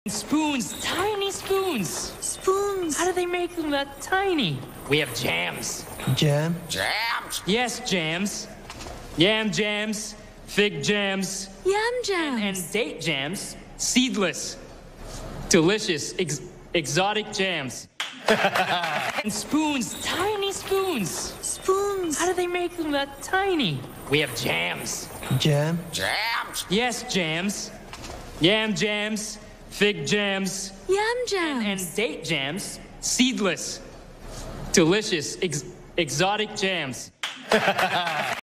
Spoons, tiny spoons. Spoons. How do they make them that tiny? We have jams. Jam? Jams? Yes, jams. Yam jams, fig jams, Yam jams. and date jams. Seedless, delicious, exotic jams. And spoons, tiny spoons. Spoons. How do they make them that tiny? We have jams. Jam? Jams? Yes, jams. Yam jams, fig jams, Yam jams. and date jams. Seedless, delicious, exotic jams.